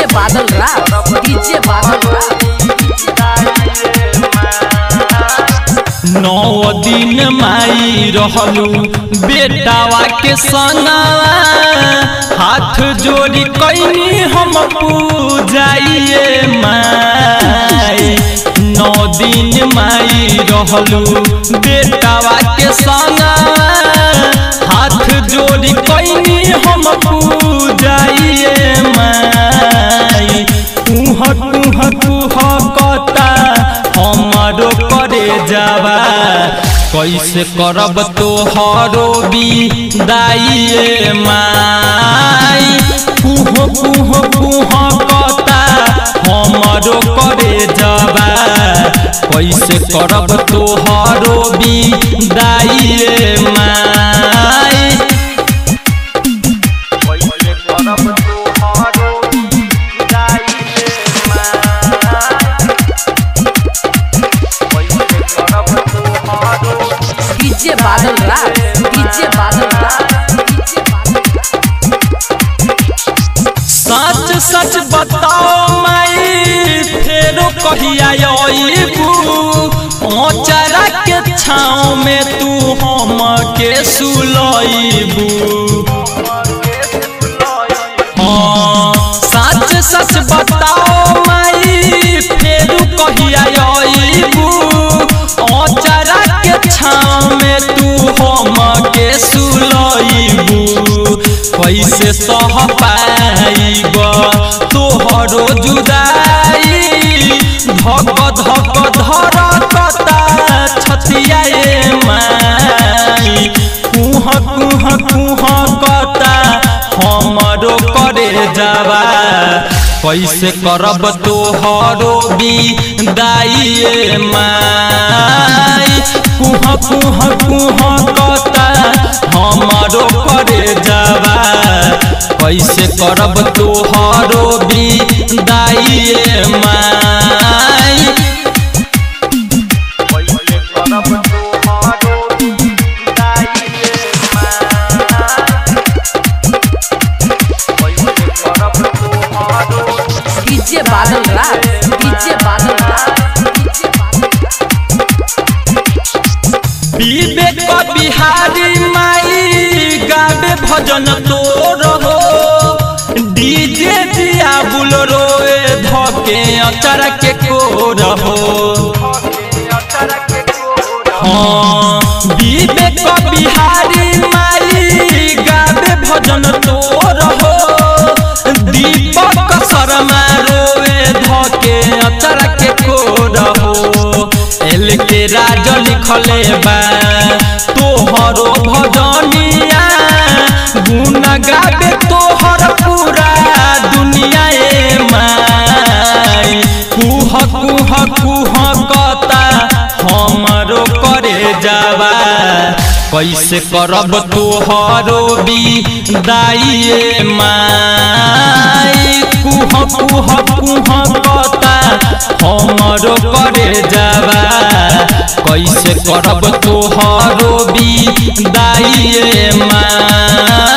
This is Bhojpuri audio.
बादल राज, डीजे बादल राज। 9 दिन माई रहलू बेटावा के संगवा, हाथ जोड़ी कैनी हम पूजाइए माई। 9 दिन माई रहलू बेटावा के संगवा, हाथ जोड़ी कैनी हम पूजाइए माई। कुह कुह कुह कता हमारो करे जावा, कैसे करब तोहरो विदाइए माई। कुह कुह कुह कता हमारो करे जावा, कैसे करब तोहरो विदाइए माई। डीजे बादल राज, डीजे बादल राज। सच सच बताओ माई, फेरो कहिया आइबू? ओचरा के छाँव में तू हम के सुलइबू। सच सच बताओ माई, फेरो कहिया आइबू? ओचरा के छाँव में तू हम के सुलइबू। कैसे सह पाइब तोहरो जुदाई, धक धक धरकता छतियाए माई। कुह कुह कुह कता हमरो करे जावा, कैसे करब तोहरो विदाइए माई। कुह कुह कुह कता हमारो करे जावा, कैसे करब तोहरो विदाइए माई। DJ Badal Raj, DJ Badal Raj. विवेक बिहारी माई गावे भजन तोर हो, डीजे दिया बुलरो धके अचर के कोर हो। हाँ विवेक बिहारी माई गावे भजन तोर हो, दीपक शर्मा रोवे धके अचर के कोर हो। एल के राज लिखले बा तोहरो भजनिया, गुण गावे तोहर पूरा दुनिया ए माई। कुह कुह कुह कता हमरो करे जावा, कैसे करब तोहरो विदाइए माई। कुह कुह कुह कता हमरो करे जावा, कैसे करब तोहरो विदाइए माई।